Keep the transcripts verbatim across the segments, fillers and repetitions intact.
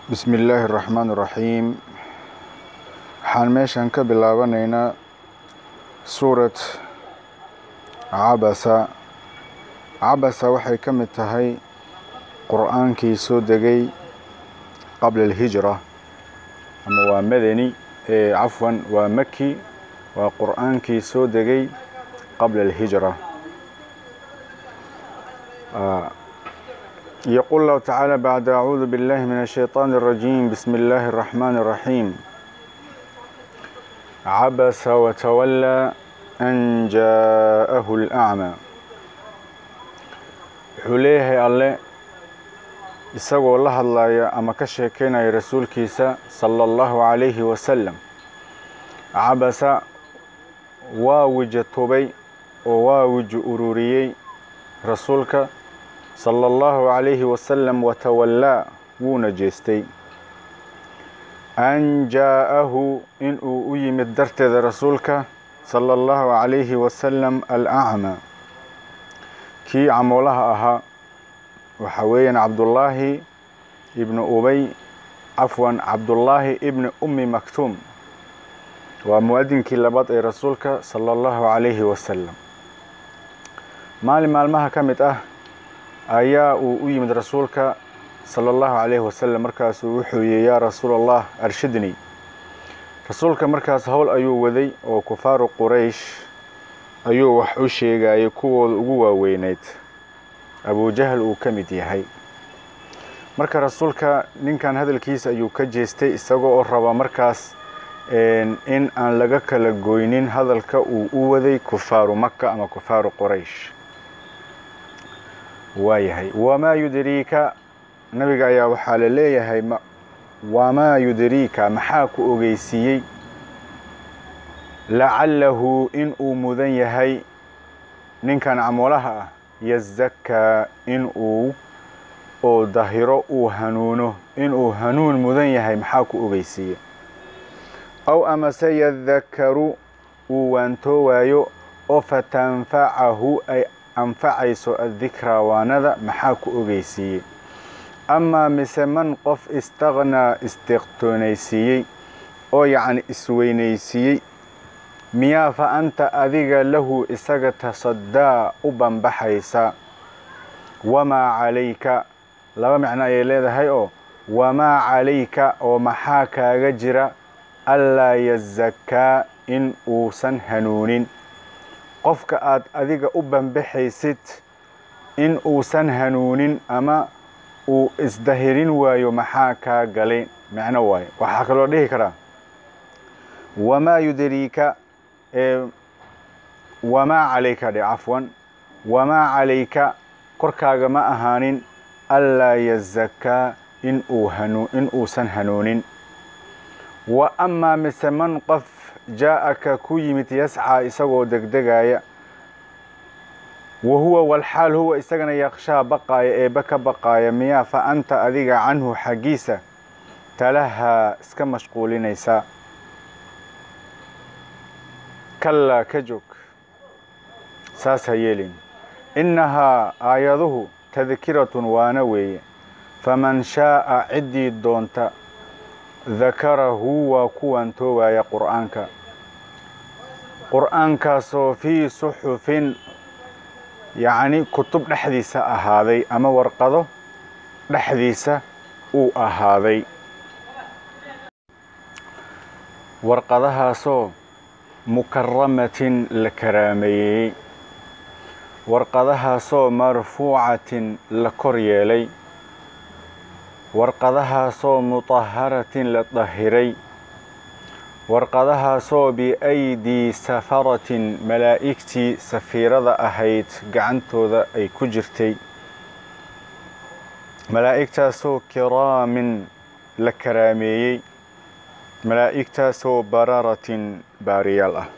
بسم الله الرحمن الرحيم. waxaan meeshan ka bilaabaneynaa suurad cabasa. cabasa waxay ka mid tahay qur'aankii soo degay qabla alhijra, ama waa madani ee cafwan waa maki, waa qur'aankii soo degay qabla alhijra. يقول الله تعالى بعد أعوذ بالله من الشيطان الرجيم بسم الله الرحمن الرحيم عبس وتولى أن جاءه الأعمى. حليه الله isagoo la hadlaya ama ka sheekeynaya rasuulkiisa صلى الله عليه وسلم. cabasa waa wiji tubay oo waa wiji ururiyey rasuulka صلى الله عليه وسلم وتولى wuuna jeestay. أن جاءه إن أيمد درتذ رسولك صلى الله عليه وسلم الأعمى كي عمولها أها وحويا عبد الله ابن أبي عفوا عبد الله ابن أم مكتوم ومؤذن كي لبط رسولك صلى الله عليه وسلم. مالي مالمها كمت أه ayaa uu u yimid rasuulka صلى الله عليه وسلم markaasuu wuxuu yiri yaa rasuul Allah arshidni. rasuulka markaas hawl ayuu waday oo kufaaru quraysh ayuu wax u sheegay kuwooda ugu waaweyneed Abu Jahl uu kamid yahay. marka rasuulka ninkan hadalkiisa ayuu ka jeestay isagoo raba markaas in aan laga kala gooynin hadalka uu u waday kufaaru Makka ama kufaaru quraysh. waayahay wama yudrika nabiga ayaa waxa la leeyahay wama yudrika maxaa ku ogeysiyay la'allahu in uu mudan yahay ninkan amolaha yazakka in uu oo dahiro uu hanuuno in uu hanuun mudan yahay maxaa ku ogeysiyay aw ama sayadhakkaru uu waanto waayo oo fatanfa'ahu ay anfacayso adhikra waanada maxaa ku ogeysiyay ama misaman qof istaghna istiqtoonaysiiyay oo yaani isweynaysiyay miya fa anta adiga lahu isaga tasaddaa u banbaxaysa wama alayka laba macna ay leedahay oo wama alayka oo maxaa kaaga jira alla yazakka in uusan hanuunin qofka aad adiga u banbaxaysid in uusan hanuunin ama uu isdahirin waayo maxaa ka galay macna waay. waxa kale oo dhihi kara wama yudrika ee wama alayka de afwan wama alayka korkaaga ma ahaanin alla yazakka in uu hanu in uusan hanuunin. wa amma misaman qaf جاءك كويمت يسعى إسقو دقدقايا وهو والحال هو إسقنا يخشى بقايا إيه بك بقايا مياه فأنت أذيق عنه حقيسة تلها اسكا مشغولين إيسا كلا كجوك ساسا يلين إنها آياته تذكرة وانوي فمن شاء عدي دونتا ذكره وكوان توا يا قرآنك قرآنك سو في صحف يعني كتب لحديثة أهذي أما ورقضه لحديثة أو أهذي ورقضها سو مكرمة لكرامي ورقضها سو مرفوعة لكريالي warqadaha soo mutahharatin la dahiray warqadaha soo bi aydi safaratin malaa'ikti safiirada ahayd gacantooda ay ku jirtay malaa'iktaasoo kiraamin la karaameeyey malaa'iktaasoo bararatin baariyal ah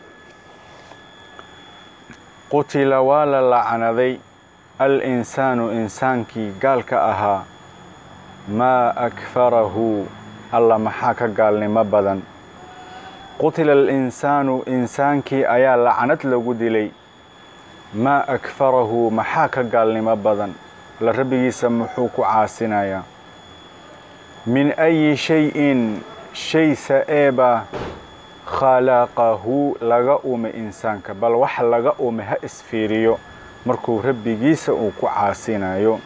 qutila waa la lacanaday al insaanu insaankii gaalka ahaa ما أكفره الله محاك قال لي مبدا قتل الإنسان إنسان كي أيا لعنت لقد لي ما أكفره محاك قال لي مبدا لربي يسمحوك عاسنايا min ayi shayin shay saeeba khalaqahu laga uume insaanka bal waxa laga uume ha isfiiriyo markuu rabbigiisa uu ku caasinayo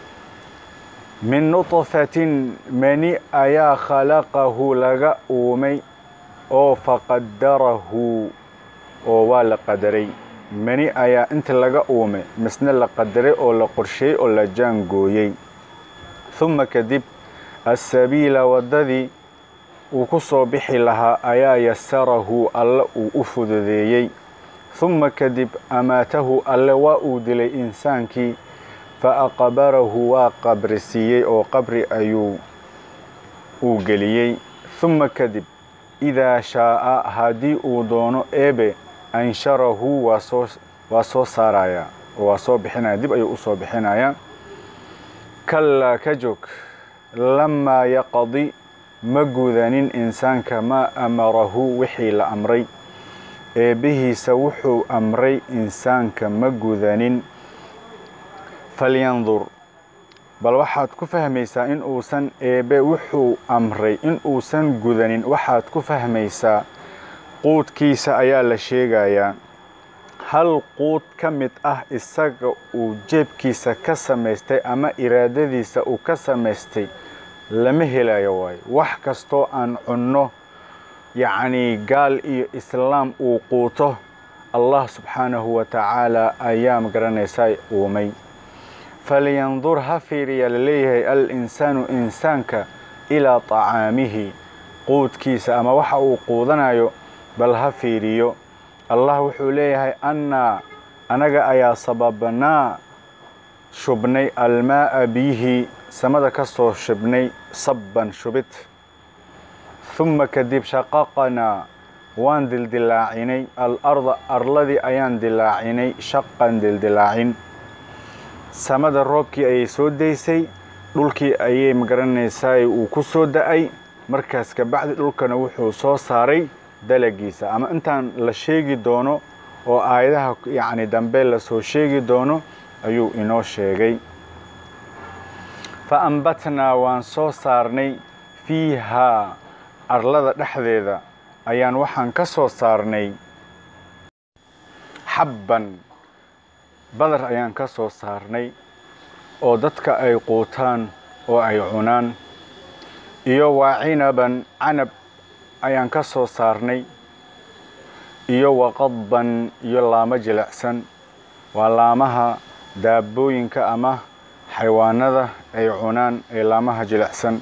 min nutfatin mani ayaa khalaqahu laga uumay oo faqadarahu oo waa la qadaray mani ayaa inta laga uume misna la qadaray oo la qorsheeyey oo la jaangooyey thumma kadib السبيل وددي وكسو بحي لها أيا يسره الله أفدذيي ثم كدب أماته الله وأودل إنسانك فأقبره وقبرسيي أو قبر أيو أوغليي ثم كدب إذا شاء هدي أودون إبه أنشره وصو, وصو سارايا وصو بحنا دب أيو أصو بحنايا كلا كجوك لما يقضي مجودانين إنسان كما أمره وحي لأمري به سوحو أمري إنسان كمجودانين فلينظر بل واحد كفهميسا إن أوسن إبه وحو أمري إن أوسن جودانين واحد كفهميسا قوت كيسا أيال الشيغايا هل قوت كمت أه إساق وجيب كيسا كساميستي أما إرادة وكساميستي لما هلا يواي وحكستو أن عنه يعني قال إيه إسلام وقوته الله سبحانه وتعالى أيام قرنيساي ومي فلينظر هفيري لليه الإنسان إنسانك إلى طعامه قوت كيسا أما وحا وقودنا بل هفيريو الله وحوليه أن أنجا أيا سببنا شبني الماء به سمد كسو شبني صبا شبت ثم كدب شققنا وان دلدلاعيني الأرض أرلدي أيان دلاعيني شقا دلدلاعين سمد الروبكي أي سوديسي دولكي أي مقرنيساي وكسو دأي مركز كبعد دولكنا وحو سو ساري دلقيسا أما أنتان لشيغي دونو oo aayadaha yani dambe la soo sheegi doono ayuu inoo sheegay fa ambatna waan soo saarnay fiiha arlada dhexdeeda ayaan waxaan ka soo saarnay habban badar ayaan ka soo saarnay oo dadka ay quutaan oo ay cunaan iyo waacinaban canab ayaan ka soo saarnay iyo waqadban iyo laama jilicsan waa laamaha daabooyinka ama xayawaanada ay cunaan ee laamaha jilicsan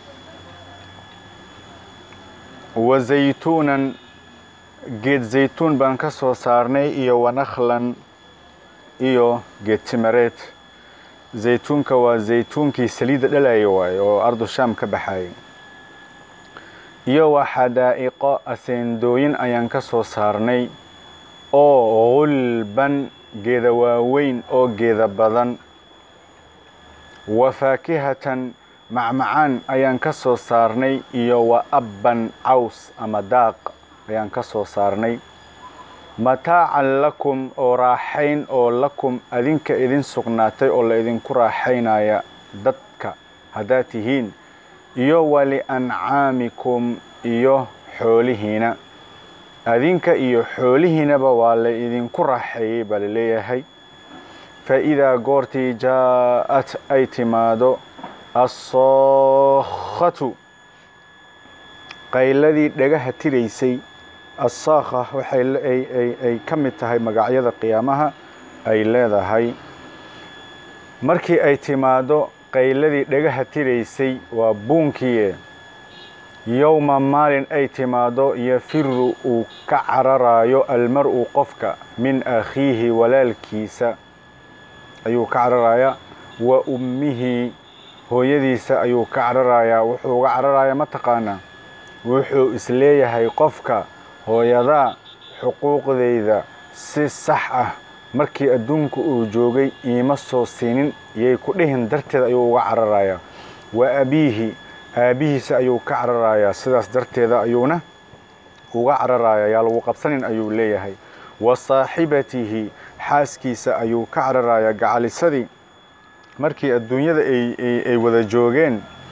wa zaytuunan geed zaytuun baan ka soo saarnay iyo wanakhlan iyo geed timireed zaytuunka waa zaytuunkii saliidda dhalaya waaye oo ardu shaam ka baxay iyo waa xadaa'iqo aseendooyin ayaan ka soo saarnay oo gulban geeda waaweyn oo geeda badan wa faakihatan macmacaan ayaan ka soo saarnay iyo wa abban caws ama daaq ayaan ka soo saarnay mataacan lakum oo raaxayn oo lakum adinka idin sugnaatay oo la idinku raaxaynaya dadka haddaad tihiin iyo wali ancaamikum iyo xoolihiina adinka iyo xoolihiinaba waa la idinku raaxeeyey baa laleeyahay fa idaa goortii jaa-at ay timaado assaakhatu qayladii dhagaha tiraysay assaakha waxay ay ka mid tahay magacyada qiyaamaha ay leedahay markii ay timaado qayladii dhagaha tiraysay waa buunkiye yowma maalin ay timaado yafiru uu ka cararayo almar-u qofka min akhiihi walaalkiisa ayuu ka cararayaa wa ummihi hooyadiisa ayuu ka cararayaa wuxuu uga cararayaa mataqaanaa wuxuu isleeyahay qofka hooyadaa xuquuqdeyda si sax ah markii adduunku uu joogay iima soo siinin iyay ku dhihin darteed ayuu uga cararayaa wa abiihi aabihiisa ayuu ka cararayaa sidaas darteeda ayuuna uga cararayaa yaa lagu qabsanin ayuu leeyahay wa saaxibatihi xaaskiisa ayuu ka cararayaa gacalisadii markii adduunyada ay wada joogeen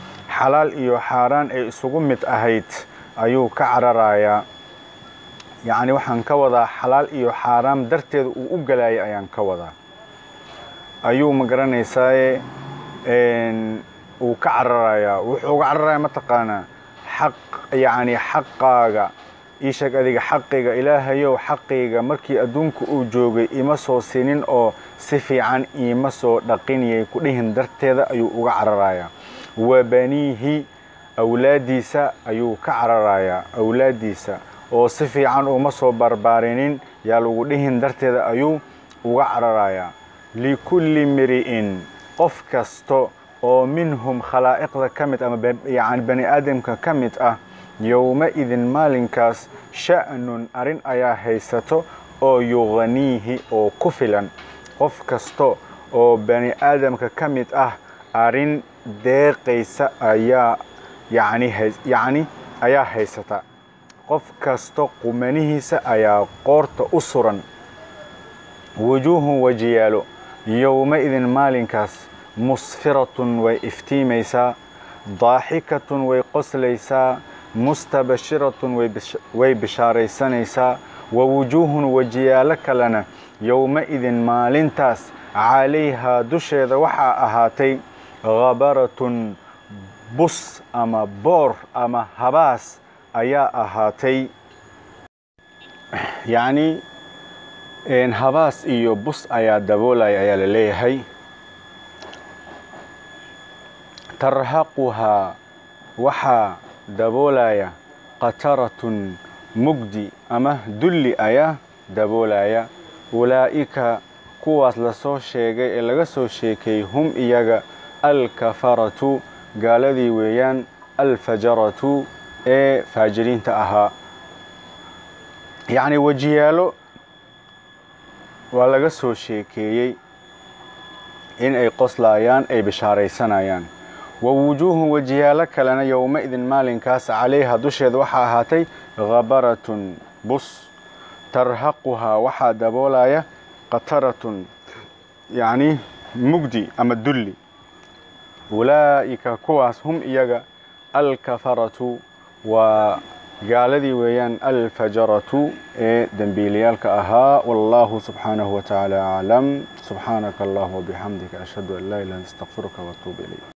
xalaal iyo xaaraan ay isugu mid ahayd ayuu ka cararayaa. yacni waxaan ka wadaa xalaal iyo xaaraam darteeda uu u galayay ayaan ka wadaa ayuu ma garanaysaa uu ka cararayaa. wuxuu uga cararayaa mataqaanaa xaq yacni xaqaaga ii sheeg adiga xaqiga ilaahayow xaqiga markii adduunka uu joogay ima soo sinin oo si fiican ima soo dhaqinayay ku dhihin darteeda ayuu uga cararayaa. wa baniihi awlaadiisa ayuu ka cararayaa. awlaadiisa oo si fiican uma soo barbaarinin yaa lagu dhihin darteeda ayuu uga cararayaa. likulli mri'in qof kasto oo minhum khalaa'iqda ka mid ama yacni bani aadamka ka mid ah yowma idin maalinkaas sha'nun arrin ayaa haysato oo yughniihi oo ku filan. qof kasto oo bani aadamka ka mid ah arrin deeqaysa ayaa yacni yacni ayaa haysata. qof kasto qumanihiisa ayaa qoorta u suran. wujuuhun wajiyaalo yowma idin maalinkaas musfiratun way iftiimaysaa. daaxikatun way qoslaysaa. mustabashiratun way bishaaraysanaysaa. wa wujuuhun wajiyaalo kalena yowma idin maalintaas calayhaa dusheeda waxaa ahaatay ghabaratun bus ama boor ama habaas ayaa ahaatay. yacni habaas iyo bus ayaa daboolaya ayaa la leeyahay. tarhaquhaa waxaa daboolaya qataratun mugdi ama dulli ayaa daboolaya. ulaa'ika kuwaas lasoo sheegay ee laga soo sheekeeyey hum iyaga alkafaratu gaaladii weeyaan alfajaratu ee faajiriinta ahaa. yacni wajiyaalo waa laga soo sheekeeyey in ay qoslayaan ay bishaaraysanayaan. wa wujuuhun wajiyaalo kalena yowma idin maalinkaas calayha dusheeda waxaa ahaatay ghabaratun bus. tarhaquhaa waxaa daboolaya qataratun yacni mugdi ama dulli. ulaa'ika kuwaas hum iyaga alkafaratu waa gaaladii weeyaan alfajaratu ee dembiilayaalka ahaa. wallaahu subxaanahu watacaala aclam. subxaanaka allahuma wabixamdika ashhadu an laa ilaha illa anta astaghfiruka wa atuubu ilayk.